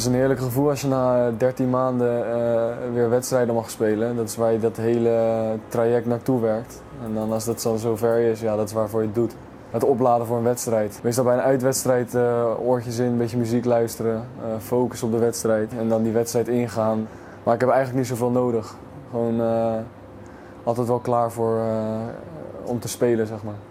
is een heerlijk gevoel als je na 13 maanden weer wedstrijden mag spelen. Dat is waar je dat hele traject naartoe werkt. En dan als dat zo zover is, ja, dat is waarvoor je het doet. Het opladen voor een wedstrijd. Meestal bij een uitwedstrijd oortjes in, een beetje muziek luisteren, focus op de wedstrijd en dan die wedstrijd ingaan. Maar ik heb eigenlijk niet zoveel nodig. Gewoon altijd wel klaar voor om te spelen, zeg maar.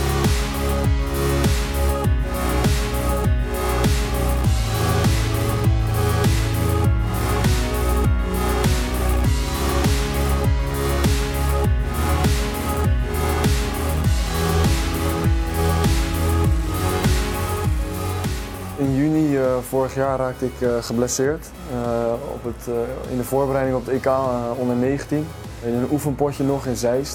In juni vorig jaar raakte ik geblesseerd in de voorbereiding op het EK onder 19. In een oefenpotje nog in Zeist.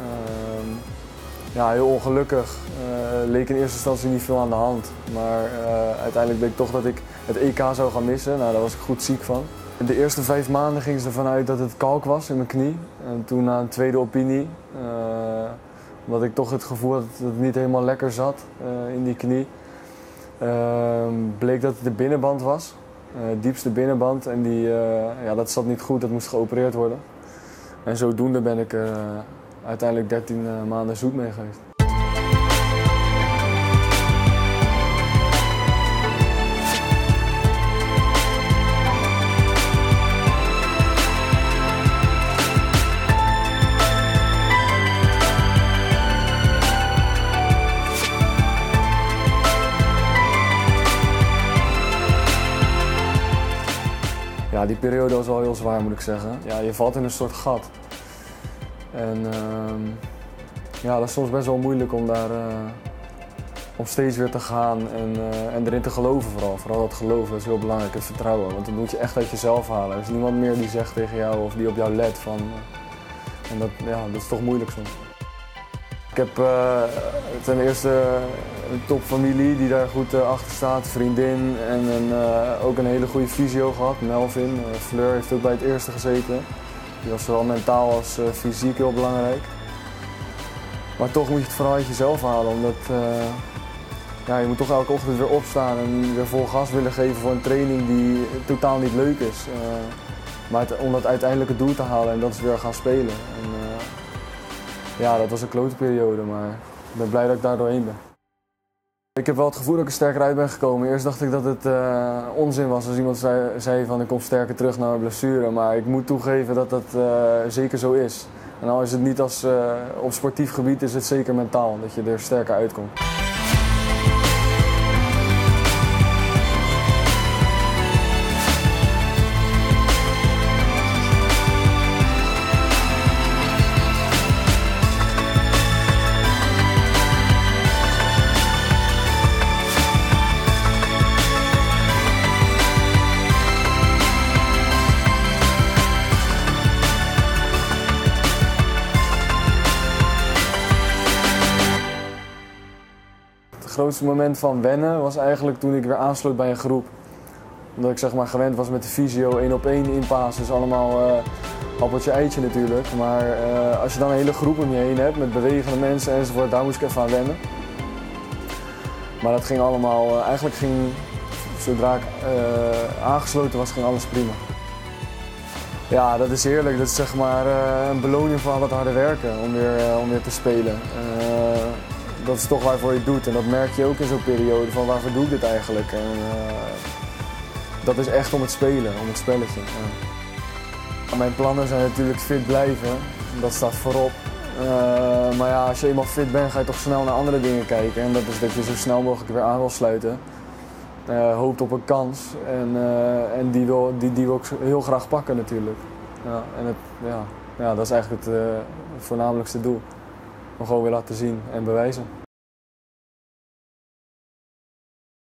Ja, heel ongelukkig. Leek in eerste instantie niet veel aan de hand. Maar uiteindelijk bleek toch dat ik het EK zou gaan missen. Nou, daar was ik goed ziek van. De eerste 5 maanden gingen ze ervan uit dat het kalk was in mijn knie. En toen na een tweede opinie, omdat ik toch het gevoel had dat het niet helemaal lekker zat in die knie. Bleek dat het de binnenband was, diepste binnenband, en dat zat niet goed, dat moest geopereerd worden. En zodoende ben ik uiteindelijk 13 maanden zoet mee geweest. Ja, die periode was wel heel zwaar, moet ik zeggen. Ja, je valt in een soort gat. En ja, dat is soms best wel moeilijk om daar om steeds weer te gaan en erin te geloven vooral. Vooral dat geloven is heel belangrijk, het vertrouwen. Want dat moet je echt uit jezelf halen. Er is niemand meer die zegt tegen jou of die op jou let van. En dat is toch moeilijk soms. Ik heb ten eerste een topfamilie die daar goed achter staat, vriendin en ook een hele goede fysio gehad, Melvin. Fleur heeft ook bij het eerste gezeten. Die was zowel mentaal als fysiek heel belangrijk. Maar toch moet je het vooral uit jezelf halen, omdat je moet toch elke ochtend weer opstaan en weer vol gas willen geven voor een training die totaal niet leuk is. Maar om dat uiteindelijk het doel te halen en dat is weer gaan spelen. Ja, dat was een klote periode, maar ik ben blij dat ik daar doorheen ben. Ik heb wel het gevoel dat ik er sterker uit ben gekomen. Eerst dacht ik dat het onzin was als iemand zei van ik kom sterker terug na mijn blessure. Maar ik moet toegeven dat dat zeker zo is. En al is het niet op sportief gebied, is het zeker mentaal dat je er sterker uitkomt. Het grootste moment van wennen was eigenlijk toen ik weer aansloot bij een groep. Omdat ik zeg maar gewend was met de fysio 1-op-1 inpassen, dus allemaal appeltje eitje natuurlijk. Maar als je dan een hele groep om je heen hebt met bewegende mensen enzovoort, daar moest ik even aan wennen. Maar dat ging allemaal, zodra ik aangesloten was, ging alles prima. Ja, dat is heerlijk. Dat is zeg maar een beloning voor al het harde werken om weer te spelen. Dat is toch waarvoor je het doet en dat merk je ook in zo'n periode van waarvoor doe ik dit eigenlijk. En, dat is echt om het spelen, om het spelletje. Mijn plannen zijn natuurlijk fit blijven, dat staat voorop. Maar ja, als je eenmaal fit bent ga je toch snel naar andere dingen kijken en dat is dat je zo snel mogelijk weer aan wil sluiten. Hoopt op een kans en die wil ik heel graag pakken natuurlijk. Ja, en dat is eigenlijk het voornamelijkste doel. Om gewoon weer laten zien en bewijzen.